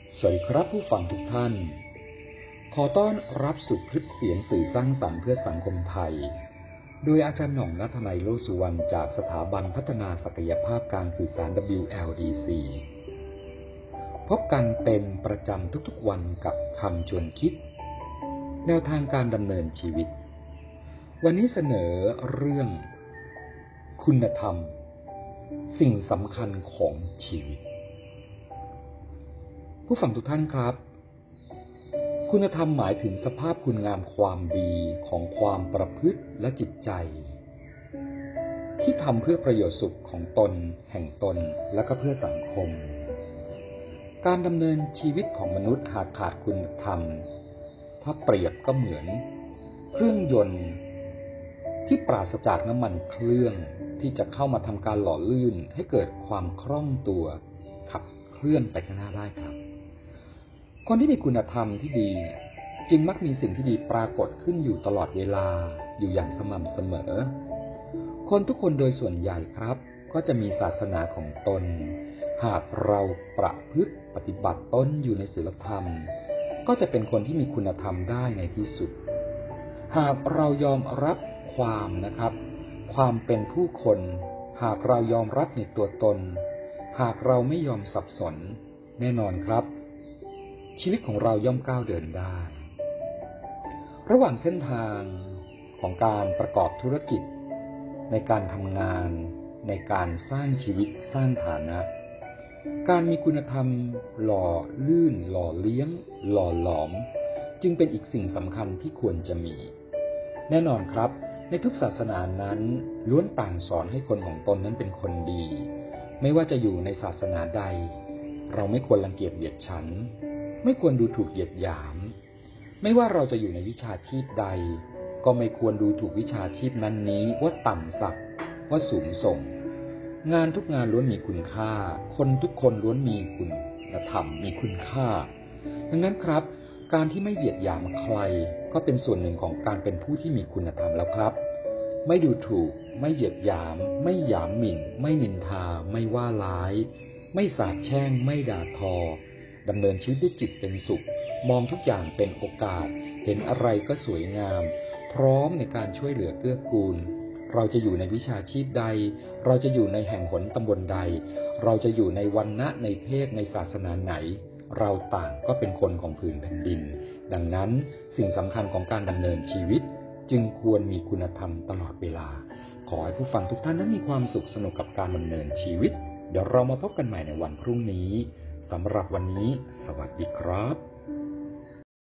สวัสดีครับผู้ฟังทุกท่านขอต้อนรับสู่คลิปเสียงสื่อสร้างสรรค์เพื่อสังคมไทยโดยอาจารย์หน่อง ณ ทนัย โลสุวรรณจากสถาบันพัฒนาศักยภาพการสื่อสาร WLEC พบกันเป็นประจำทุกๆวันกับคำชวนคิดแนวทางการดำเนินชีวิตวันนี้เสนอเรื่องคุณธรรมสิ่งสำคัญของชีวิตผู้ฟังทุกท่านครับคุณธรรมหมายถึงสภาพคุณงามความดีของความประพฤติและจิตใจที่ทำเพื่อประโยชน์สุขของตนแห่งตนและก็เพื่อสังคมการดำเนินชีวิตของมนุษย์หากขาดคุณธรรมถ้าเปรียบก็เหมือนเครื่องยนต์ที่ปราศจากน้ำมันเครื่องที่จะเข้ามาทำการหล่อลื่นให้เกิดความคล่องตัวขับเคลื่อนไปข้างหน้าได้ครับคนที่มีคุณธรรมที่ดีจึงมักมีสิ่งที่ดีปรากฏขึ้นอยู่ตลอดเวลาอยู่อย่างสม่ำเสมอคนทุกคนโดยส่วนใหญ่ครับก็จะมีศาสนาของตนหากเราประพฤติปฏิบัติตนอยู่ในศีลธรรมก็จะเป็นคนที่มีคุณธรรมได้ในที่สุดหากเรายอมรับความเป็นผู้คนหากเรายอมรับในตัวตนหากเราไม่ยอมสับสนแน่นอนครับชีวิตของเราย่อมก้าวเดินได้ระหว่างเส้นทางของการประกอบธุรกิจในการทำงานในการสร้างชีวิตสร้างฐานะการมีคุณธรรมหล่อลื่นหล่อเลี้ยงหล่อหลอมจึงเป็นอีกสิ่งสำคัญที่ควรจะมีแน่นอนครับในทุกศาสนานั้นล้วนต่างสอนให้คนของตนนั้นเป็นคนดีไม่ว่าจะอยู่ในศาสนาใดเราไม่ควรรังเกียจเหยียดฉันไม่ควรดูถูกเหยียดหยามไม่ว่าเราจะอยู่ในวิชาชีพใดก็ไม่ควรดูถูกวิชาชีพนั้นนี้ว่าต่ำสักว่าสูงส่งงานทุกงานล้วนมีคุณค่าคนทุกคนล้วนมีคุณธรรมมีคุณค่าดังนั้นครับการที่ไม่เหยียดหยามใครก็เป็นส่วนหนึ่งของการเป็นผู้ที่มีคุณธรรมแล้วครับไม่ดูถูกไม่เหยียดหยามไม่หยามหมิ่นไม่นินทาไม่ว่าร้ายไม่สาปแช่งไม่ด่าทอดำเนินชีวิตด้วยจิตเป็นสุขมองทุกอย่างเป็นโอกาสเห็นอะไรก็สวยงามพร้อมในการช่วยเหลือเกื้อกูลเราจะอยู่ในวิชาชีพใดเราจะอยู่ในแห่งหนตำบลใดเราจะอยู่ในวรรณะในเพศในศาสนาไหนเราต่างก็เป็นคนของผืนแผ่นดินดังนั้นสิ่งสำคัญของการดำเนินชีวิตจึงควรมีคุณธรรมตลอดเวลาขอให้ผู้ฟังทุกท่านนั้นมีความสุขสนุกกับการดำเนินชีวิตเดี๋ยวเรามาพบกันใหม่ในวันพรุ่งนี้สำหรับวันนี้สวัสดีครับ